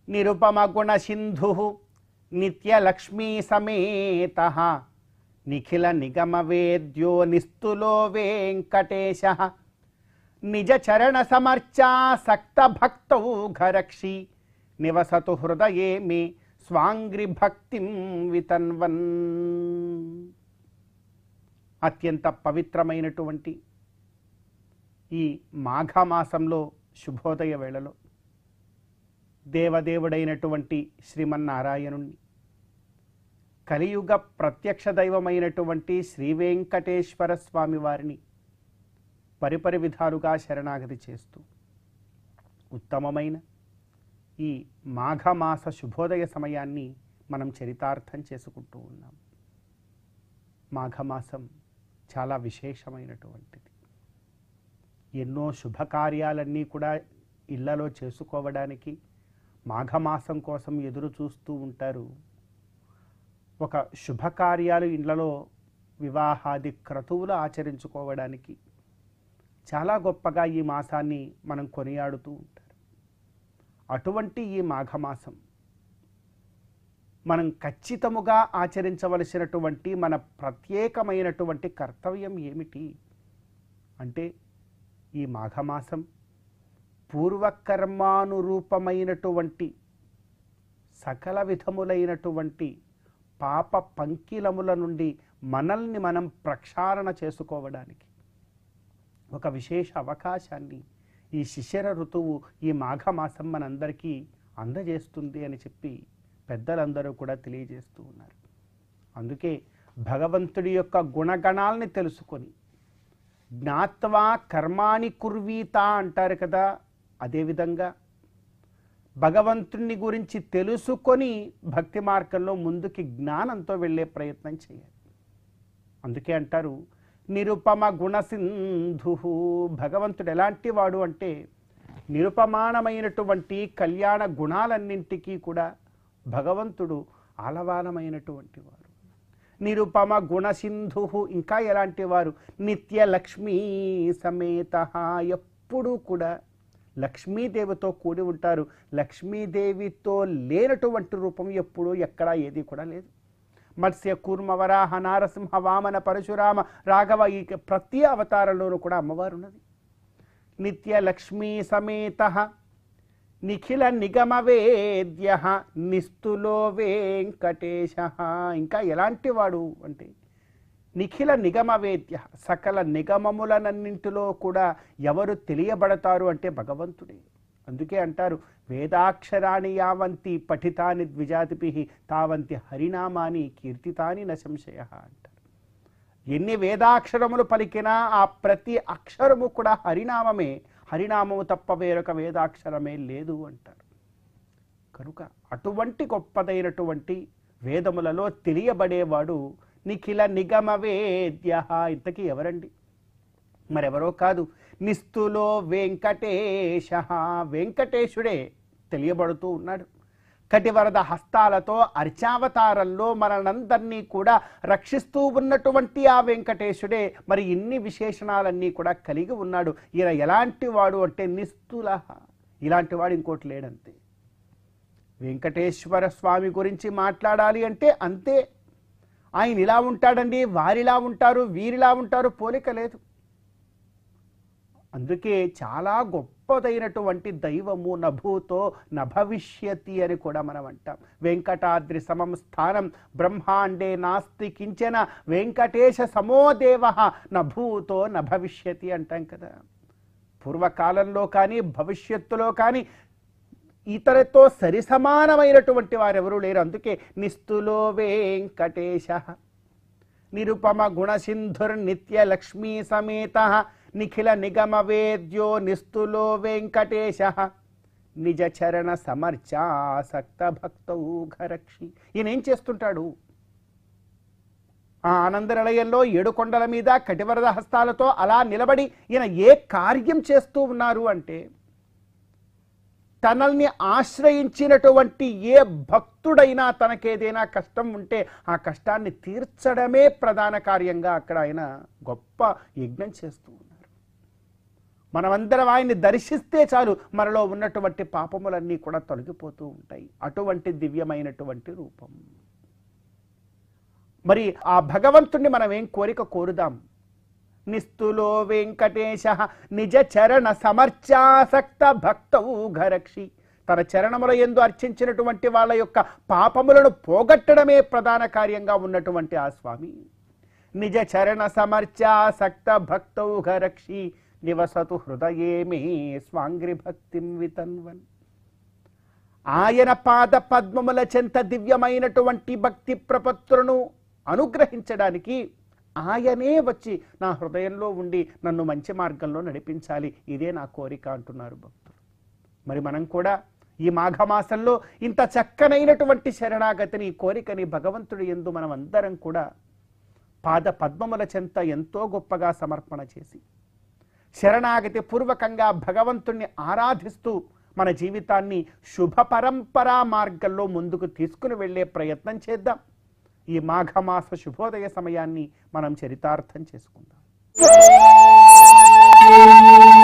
నిరుపమగుణ సింధు నిత్యలక్ష్మీ సమేత నిఖిల నిగమ వేద్యో నిస్తులో వెంకటేశ నిజ చరణ సమర్చా సక్త భక్తౌఘరక్షి నివసతు హృదయే మే స్వాంగ్రి భక్తిం వితన్వన్. అత్యంత పవిత్రమైనటువంటి ఈ మాఘమాసంలో శుభోదయ వేళలో దేవదేవుడైనటువంటి శ్రీమన్నారాయణుణ్ణి, కలియుగ ప్రత్యక్ష దైవమైనటువంటి శ్రీ వెంకటేశ్వర స్వామి వారిని పరిపరి విధాలుగా శరణాగతి చేస్తూ ఉత్తమమైన ఈ మాఘమాస శుభోదయ సమయాన్ని మనం చరితార్థం చేసుకుంటూ ఉన్నాం. మాఘమాసం చాలా విశేషమైనటువంటిది. ఎన్నో శుభకార్యాలన్నీ కూడా ఇళ్లలో చేసుకోవడానికి మాఘమాసం కోసం ఎదురు చూస్తూ ఉంటారు. ఒక శుభకార్యాలు ఇళ్లలో వివాహాది క్రతువులు ఆచరించుకోవడానికి చాలా గొప్పగా ఈ మాసాన్ని మనం కొనియాడుతూ ఉంటారు. అటువంటి ఈ మాఘమాసం మనం ఖచ్చితముగా ఆచరించవలసినటువంటి మన ప్రత్యేకమైనటువంటి కర్తవ్యం ఏమిటి అంటే, ఈ మాఘమాసం పూర్వకర్మానురూపమైనటువంటి సకల విధములైనటువంటి పాప పంకిలముల నుండి మనల్ని మనం ప్రక్షాళన చేసుకోవడానికి ఒక విశేష అవకాశాన్ని ఈ శిశిర ఋతువు ఈ మాఘమాసం మనందరికీ అందజేస్తుంది అని చెప్పి పెద్దలందరూ కూడా తెలియజేస్తూ ఉన్నారు. అందుకే భగవంతుడి యొక్క గుణగణాలని తెలుసుకొని జ్ఞాత్వా కర్మాణి కుర్వీత అంటారు కదా, అదేవిధంగా భగవంతుని గురించి తెలుసుకొని భక్తి మార్గంలో ముందుకి జ్ఞానంతో వెళ్ళే ప్రయత్నం చేయాలి. అందుకే అంటారు నిరుపమ గుణసింధు. భగవంతుడు ఎలాంటి వాడు అంటే నిరుపమానమైనటువంటి కళ్యాణ గుణాలన్నింటికీ కూడా భగవంతుడు ఆలవానమైనటువంటి వారు. నిరుపమ గుణసింధు. ఇంకా ఎలాంటి వారు? నిత్య లక్ష్మీ సమేత. ఎప్పుడూ కూడా లక్ష్మీదేవితో కూడి ఉంటారు. లక్ష్మీదేవితో లేనటువంటి రూపం ఎప్పుడూ ఎక్కడా ఏది కూడా లేదు. మత్స్య కూర్మ వరాహ నారసింహ వామన పరశురామ రాఘవ ఈ ప్రతి అవతారంలోనూ కూడా అమ్మవారు ఉన్నది. నిత్య లక్ష్మీ సమేత నిఖిల నిగమ వేద్య నిస్తులో వెంకటేశ. ఇంకా ఎలాంటి వాడు అంటే నిఖిల నిగమ వేద్య. సకల నిగమములనన్నింటిలో కూడా ఎవరు తెలియబడతారు అంటే భగవంతుడే. అందుకే అంటారు వేదాక్షరాణి యావంతి పఠితాని ద్విజాతిభి తావంతి హరినామాని కీర్తితాని న సంశయ అంటారు. ఎన్ని వేదాక్షరములు పలికినా ఆ ప్రతి అక్షరము కూడా హరినామమే. హరినామము తప్ప వేరొక వేదాక్షరమే లేదు అంటారు. కనుక అటువంటి గొప్పదైనటువంటి వేదములలో తెలియబడేవాడు నిఖిల నిగమ వేద్య. ఇంతకీ ఎవరండి? మరెవరో కాదు, నిస్తులో వెంకటేశ. వెంకటేశుడే తెలియబడుతూ ఉన్నాడు. కటివరద హస్తాలతో అర్చావతారంలో మనందరినీ కూడా రక్షిస్తూ ఉన్నటువంటి ఆ వెంకటేశుడే మరి ఇన్ని విశేషణాలన్నీ కూడా కలిగి ఉన్నాడు. ఈయన ఎలాంటి వాడు అంటే నిస్తుల. ఇలాంటి వాడు ఇంకోటి లేడంతే. వెంకటేశ్వర స్వామి గురించి మాట్లాడాలి అంటే అంతే. ఆయన ఇలా ఉంటాడండి, వారిలా ఉంటారు, వీరిలా ఉంటారు, పోలిక లేదు. అందుకే చాలా గొప్పదైనటువంటి దైవము నభూతో నభవిష్యతి అని కూడా మనం అంటాం. వెంకటాద్రి సమం స్థానం బ్రహ్మాండే నాస్తి కించన వెంకటేశ సమోదేవ నభూతో నభవిష్యతి అంటాం కదా. పూర్వకాలంలో కానీ భవిష్యత్తులో కానీ ఇతరతో సరిసమానమైనటువంటి వారెవరూ లేరు. అందుకే నిస్తులో వెంకటేశ నిరుపమ గుణసింధుర్నిత్య లక్ష్మీ సమేత నిఖిల నిగమ వేద్యో నిస్తులో వెంకటేశ నిజ చరణ సమర్చాసక్త భక్తౌఘరక్షి. ఈయన ఏం చేస్తుంటాడు? ఆ ఆనంద నిలయంలో 7 కొండల మీద కటివరద హస్తాలతో అలా నిలబడి ఈయన ఏ కార్యం చేస్తూ ఉన్నారు అంటే తనల్ని ఆశ్రయించినటువంటి ఏ భక్తుడైనా తనకేదైనా కష్టం ఉంటే ఆ కష్టాన్ని తీర్చడమే ప్రధాన కార్యంగా అక్కడ ఆయన గొప్ప యజ్ఞం చేస్తూ ఉన్నారు. మనమందరం ఆయన్ని దర్శిస్తే చాలు మనలో ఉన్నటువంటి పాపములన్నీ కూడా తొలగిపోతూ ఉంటాయి. అటువంటి దివ్యమైనటువంటి రూపం. మరి ఆ భగవంతుణ్ణి మనం ఏం కోరిక కోరుదాం? నిస్తులో వెంకటేశ నిజ చరణ సమర్చాసక్త భక్తౌఘరక్షి. తన చరణముల యందు అర్చించినటువంటి వాళ్ళ యొక్క పాపములను పోగొట్టడమే ప్రధాన కార్యంగా ఉన్నటువంటి ఆ స్వామి నిజ చరణ సమర్చాసక్త భక్తౌఘరక్షి నివసతు హృదయే మే స్వాంగ్రి భక్తిం వితన్వన్. ఆయన పాద పద్మముల చెంత దివ్యమైనటువంటి భక్తి ప్రపత్తులను అనుగ్రహించడానికి ఆయనే వచ్చి నా హృదయంలో ఉండి నన్ను మంచి మార్గంలో నడిపించాలి, ఇదే నా కోరిక అంటున్నారు భక్తులు. మరి మనం కూడా ఈ మాఘమాసంలో ఇంత చక్కనైనటువంటి శరణాగతిని, కోరికని భగవంతుడి యందు మనం అందరం కూడా పాద పద్మముల చెంత ఎంతో గొప్పగా సమర్పణ చేసి శరణాగతి పూర్వకంగా భగవంతుణ్ణి ఆరాధిస్తూ మన జీవితాన్ని శుభ పరంపరా మార్గంలో ముందుకు తీసుకుని వెళ్ళే ప్రయత్నం చేద్దాం. ఈ మాఘమాస శుభోదయ సమయాన్ని మనం చరితార్థం చేసుకుందాం.